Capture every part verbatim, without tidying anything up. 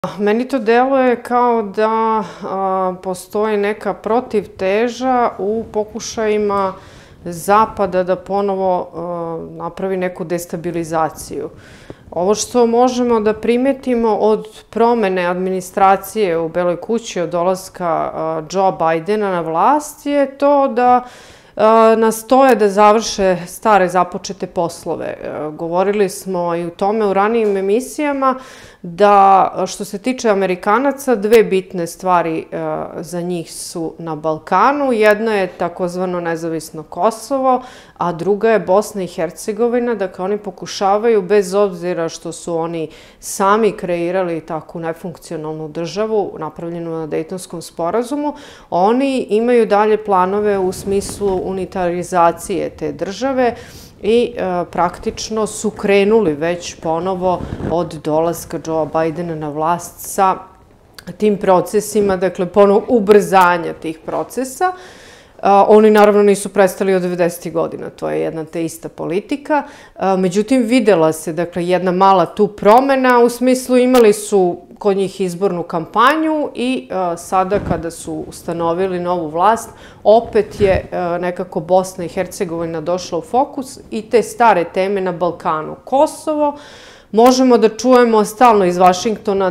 Meni to deluje kao da postoji neka protivteža u pokušajima Zapada da ponovo napravi neku destabilizaciju. Ovo što možemo da primetimo od promene administracije u Beloj kući, od dolaska Joe Bidena na vlast, je to da nastoje da završe stare započete poslove. Govorili smo i u tome u ranijim emisijama da što se tiče Amerikanaca, dve bitne stvari za njih su na Balkanu. Jedna je takozvano nezavisno Kosovo, a druga je Bosna i Hercegovina. Dakle, oni pokušavaju, bez obzira što su oni sami kreirali takvu nefunkcionalnu državu, napravljenu na Dejtonskom sporazumu, oni imaju dalje planove u smislu unitarizacije te države i praktično su krenuli već ponovo od dolaska Joe Bidena na vlast sa tim procesima, dakle ponovo ubrzanja tih procesa. Oni naravno nisu prestali od devedesetih godina, to je jedna te ista politika. Međutim, videla se dakle jedna mala tu promena, u smislu imali su kod njih izbornu kampanju i sada kada su ustanovili novu vlast, opet je nekako Bosna i Hercegovina došla u fokus i te stare teme na Balkanu. Kosovo, možemo da čujemo stalno iz Vašingtona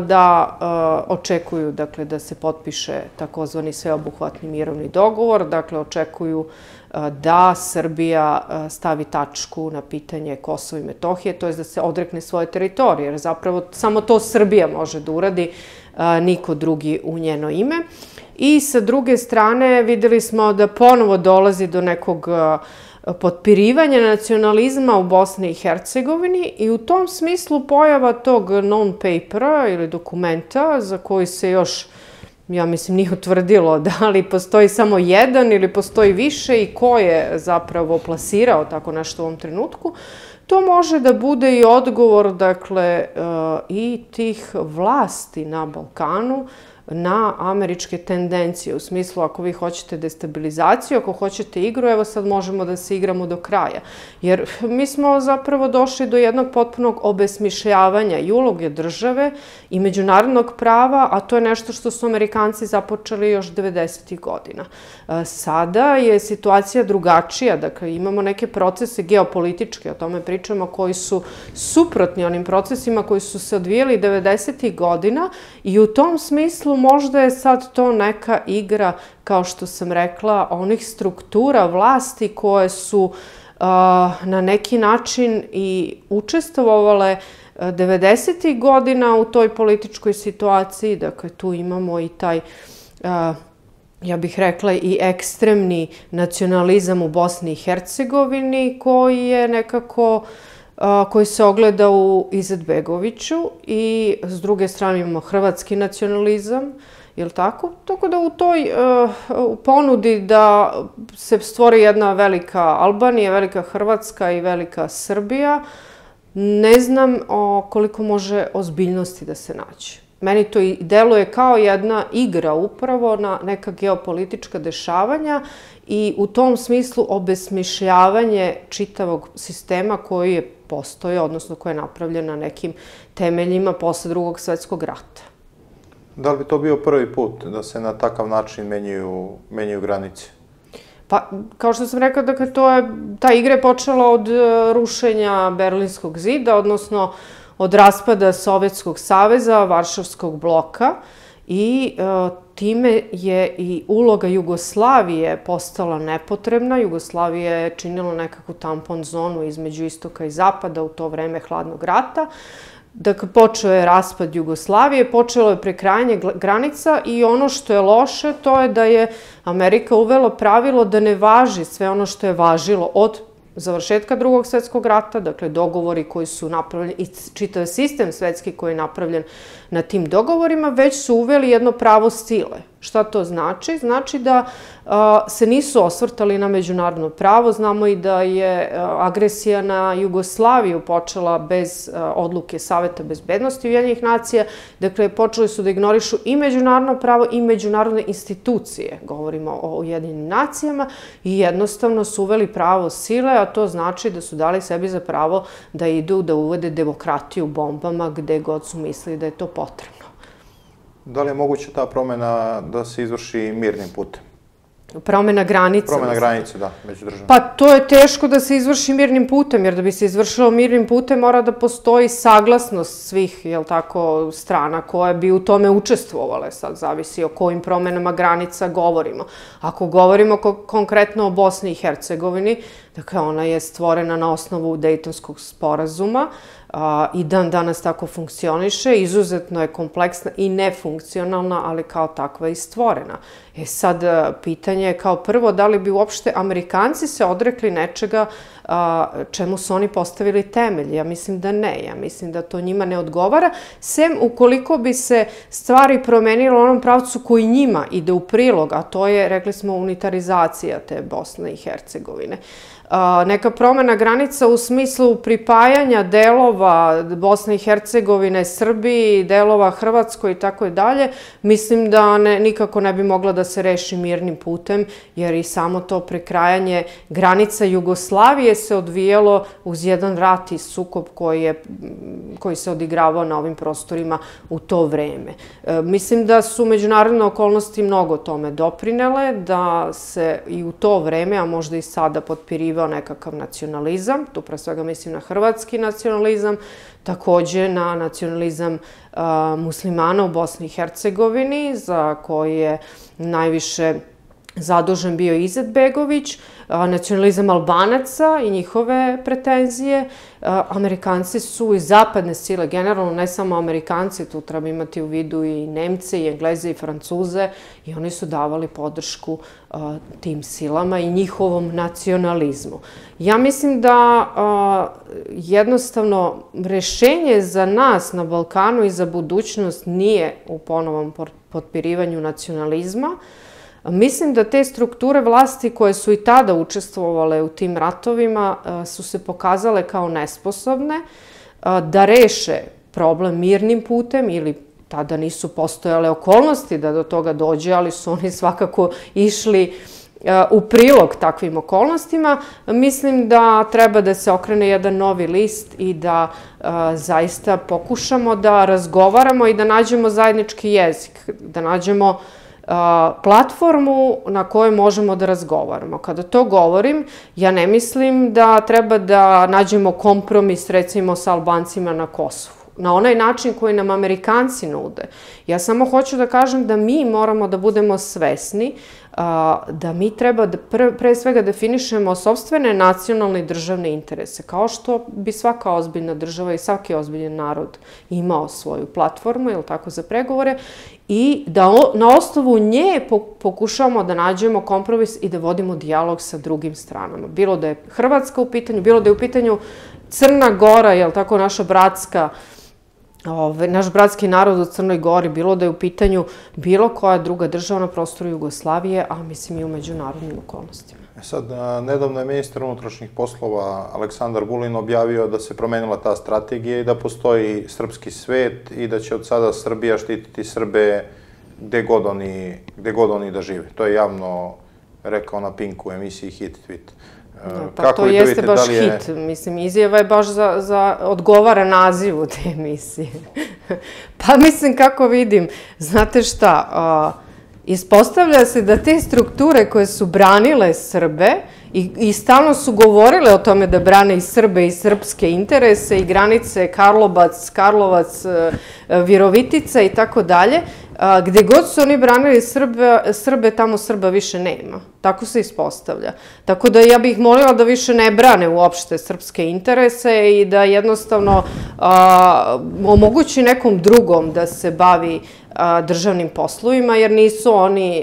da očekuju dakle, da se potpiše takozvani sveobuhvatni mirovni dogovor, dakle očekuju da Srbija stavi tačku na pitanje Kosova i Metohije, to je da se odrekne svoje teritorije, jer zapravo samo to Srbija može da uradi, niko drugi u njeno ime. I sa druge strane videli smo da ponovo dolazi do nekog potpirivanja nacionalizma u Bosni i Hercegovini i u tom smislu pojava tog non-papera ili dokumenta za koji se još, ja mislim, nije utvrdilo da li postoji samo jedan ili postoji više i ko je zapravo plasirao tako nešto u ovom trenutku, to može da bude i odgovor, dakle, i tih vlasti na Balkanu na američke tendencije, u smislu ako vi hoćete destabilizaciju, ako hoćete igru, evo sad možemo da se igramo do kraja. Jer mi smo zapravo došli do jednog potpunog obesmišljavanja i uloge države i međunarodnog prava, a to je nešto što su Amerikanci započeli još devedesetih godina. Sada je situacija drugačija, dakle imamo neke procese geopolitičke, o tome pričamo, koji su suprotni onim procesima koji su se odvijali devedesetih godina i u tom smislu možda je sad to neka igra, kao što sam rekla, onih struktura vlasti koje su na neki način i učestvovale devedesetih godina u toj političkoj situaciji. Dakle, tu imamo i taj, ja bih rekla, i ekstremni nacionalizam u Bosni i Hercegovini koji je nekako koji se ogleda u Izetbegoviću i s druge strane imamo hrvatski nacionalizam, je li tako? Tako da u toj ponudi da se stvori jedna velika Albanija, velika Hrvatska i velika Srbija, ne znam koliko može ozbiljnosti da se nađe. Meni to i deluje kao jedna igra upravo na neka geopolitička dešavanja i u tom smislu obesmišljavanje čitavog sistema koji je postoje, odnosno koji je napravljen na nekim temeljima posle Drugog svetskog rata. Da li bi to bio prvi put da se na takav način menjaju granice? Pa, kao što sam rekla, dakle, to je, ta igra je počela od rušenja Berlinskog zida, odnosno od raspada Sovjetskog saveza, Varšavskog bloka i time je i uloga Jugoslavije postala nepotrebna. Jugoslavija je činila nekakvu tampon zonu između istoka i zapada u to vreme hladnog rata. Dakle, počeo je raspad Jugoslavije, počelo je prekrajanje granica i ono što je loše to je da je Amerika uvela pravilo da ne važi sve ono što je važilo od završetka Drugog svetskog rata, dakle dogovori koji su napravljeni i čitav sistem svetski koji je napravljen na tim dogovorima, već su uveli jedno pravo sile. Šta to znači? Znači da se nisu osvrtali na međunarodno pravo. Znamo i da je agresija na Jugoslaviju počela bez odluke Saveta bezbednosti Ujedinjenih nacija. Dakle, počeli su da ignorišu i međunarodno pravo i međunarodne institucije. Govorimo o Ujedinjenim nacijama i jednostavno su uveli pravo sile, a to znači da su dali sebi za pravo da idu da uvede demokratiju bombama gde god su mislili da je to potrebno. Da li je moguće ta promena da se izvrši mirnim putem? Promena granice. Promena granice, da, među državama. Pa to je teško da se izvrši mirnim putem, jer da bi se izvršilo mirnim putem mora da postoji saglasnost svih, jel tako, strana koje bi u tome učestvovale. Sad zavisi o kojim promenama granica govorimo. Ako govorimo konkretno o Bosni i Hercegovini, dakle ona je stvorena na osnovu Dejtonskog sporazuma i dan danas tako funkcioniše, izuzetno je kompleksna i nefunkcionalna, ali kao takva i stvorena. E sad, pitanje je kao prvo da li bi uopšte Amerikanci se odrekli nečega čemu su oni postavili temelj. Ja mislim da ne, ja mislim da to njima ne odgovara, sem ukoliko bi se stvari promenile u onom pravcu koji njima ide u prilog, a to je, rekli smo, unitarizacija te Bosne i Hercegovine. Neka promena granica u smislu pripajanja delova Bosne i Hercegovine, Srbiji, delova Hrvatskoj i tako dalje, mislim da nikako ne bi mogla da se reši mirnim putem, jer i samo to prekrajanje granica Jugoslavije se odvijalo uz jedan rat i sukob koji se odigravao na ovim prostorima u to vreme. Mislim da su međunarodne okolnosti mnogo tome doprinele, da se i u to vreme, a možda i sada, potpirivao nekakav nacionalizam, tu pre svega mislim na hrvatski nacionalizam, takođe na nacionalizam muslimana u Bosni i Hercegovini, za koji je najviše zadužen bio Izetbegović, nacionalizam Albanaca i njihove pretenzije. Amerikanci su i zapadne sile, generalno ne samo Amerikanci, tu treba imati u vidu i Nemce, i Engleze, i Francuze, i oni su davali podršku tim silama i njihovom nacionalizmu. Ja mislim da jednostavno rešenje za nas na Balkanu i za budućnost nije u ponovnom potpirivanju nacionalizma. Mislim da te strukture vlasti koje su i tada učestvovale u tim ratovima su se pokazale kao nesposobne da reše problem mirnim putem, ili tada nisu postojale okolnosti da do toga dođe, ali su oni svakako išli u prilog takvim okolnostima. Mislim da treba da se okrene jedan novi list i da zaista pokušamo da razgovaramo i da nađemo zajednički jezik, da nađemo platformu na kojoj možemo da razgovaramo. Kada to govorim, ja ne mislim da treba da nađemo kompromis, recimo, sa Albancima na Kosovu, na onaj način koji nam Amerikanci nude. Ja samo hoću da kažem da mi moramo da budemo svesni da mi treba da pre svega definišemo sopstvene nacionalne i državne interese, kao što bi svaka ozbiljna država i svaki ozbiljan narod imao svoju platformu, ili tako, za pregovore, i da na osnovu nje pokušavamo da nađemo kompromis i da vodimo dijalog sa drugim stranama. Bilo da je Hrvatska u pitanju, bilo da je u pitanju Crna Gora, jel tako, naša bratska, naš bratski narod u Crnoj Gori, bilo da je u pitanju bilo koja druga država na prostoru Jugoslavije, a mislim i u međunarodnim okolnostima. Sad, nedavno je ministar unutrašnjih poslova Aleksandar Vulin objavio da se promenila ta strategija i da postoji srpski svet i da će od sada Srbija štititi Srbe gde god oni da žive. To je javno rekao na Pinku u emisiji Hit Tweet. Pa to jeste baš hit. Mislim, izjava je baš za odgovara nazivu te emisije. Pa mislim, kako vidim, znate šta, ispostavlja se da te strukture koje su branile Srbe i stalno su govorile o tome da brane i Srbe i srpske interese i granice Karlobac, Karlovac, Virovitica i tako dalje, gde god su oni branili Srbe, tamo Srba više nema. Tako se ispostavlja. Tako da ja bih molila da više ne brane uopšte srpske interese i da jednostavno omogući nekom drugom da se bavi državnim poslovima, jer nisu oni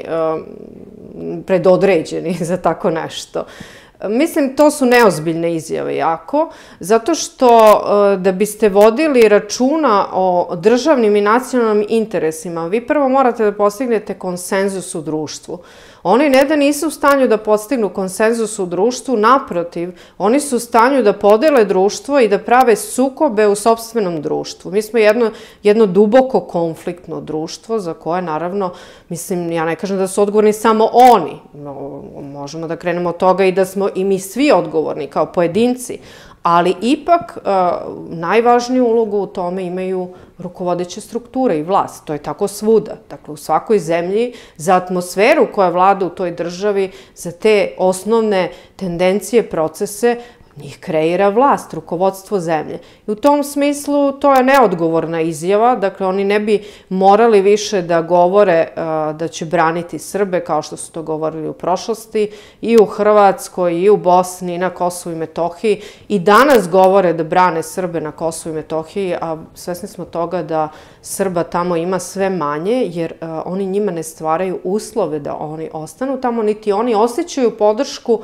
predodređeni za tako nešto. Mislim, to su neozbiljne izjave jako, zato što da biste vodili računa o državnim i nacionalnim interesima, vi prvo morate da postignete konsenzus u društvu. Oni ne da nisu u stanju da postignu konsenzus u društvu, naprotiv, oni su u stanju da podele društvo i da prave sukobe u sopstvenom društvu. Mi smo jedno duboko konfliktno društvo za koje, naravno, mislim, ja ne kažem da su odgovorni samo oni. Možemo da krenemo od toga i da smo i mi svi odgovorni kao pojedinci, Ali ipak najvažniju ulogu u tome imaju rukovodeće strukture i vlast. To je tako svuda. Dakle, u svakoj zemlji za atmosferu koja vlada u toj državi, za te osnovne tendencije, procese, njih kreira vlast, rukovodstvo zemlje. I u tom smislu to je neodgovorna izjava, dakle oni ne bi morali više da govore da će braniti Srbe kao što su to govorili u prošlosti i u Hrvatskoj i u Bosni i na Kosovu i Metohiji. I danas govore da brane Srbe na Kosovu i Metohiji, a svesni smo toga da Srba tamo ima sve manje, jer oni njima ne stvaraju uslove da oni ostanu tamo, niti oni osjećaju podršku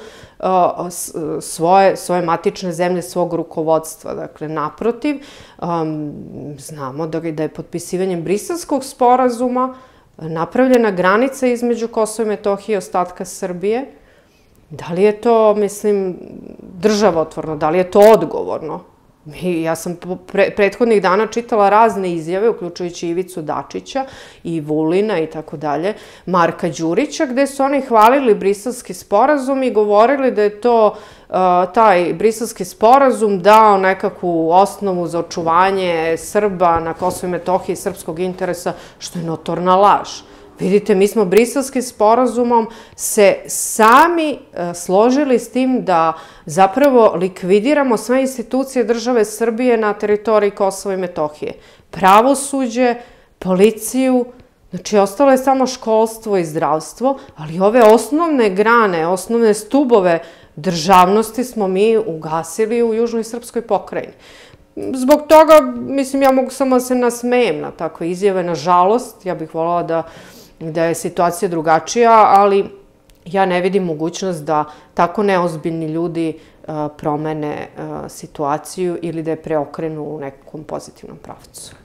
svoje, svoje matične zemlje, svog rukovodstva. Dakle, naprotiv, znamo da je potpisivanjem Briselskog sporazuma napravljena granica između Kosova i Metohije i ostatka Srbije. Da li je to, mislim, državotvorno, da li je to odgovorno? Ja sam prethodnih dana čitala razne izjave, uključujući Ivicu Dačića i Vulina i tako dalje, Marka Đurića, gde su oni hvalili Briselski sporazum i govorili da je to taj Briselski sporazum dao nekakvu osnovu za očuvanje Srba na Kosovu i Metohiji, srpskog interesa, što je notorna laž. Vidite, mi smo Briselskim sporazumom se sami složili s tim da zapravo likvidiramo sve institucije države Srbije na teritoriji Kosova i Metohije. Pravosuđe, policiju, znači ostalo je samo školstvo i zdravstvo, ali ove osnovne grane, osnovne stubove državnosti smo mi ugasili u Južnoj srpskoj pokrajini. Zbog toga, mislim, ja mogu samo da se nasmejem na takve izjave, nažalost, ja bih voljela da da je situacija drugačija, ali ja ne vidim mogućnost da tako neozbiljni ljudi promene situaciju ili da je preokrenu u nekom pozitivnom pravcu.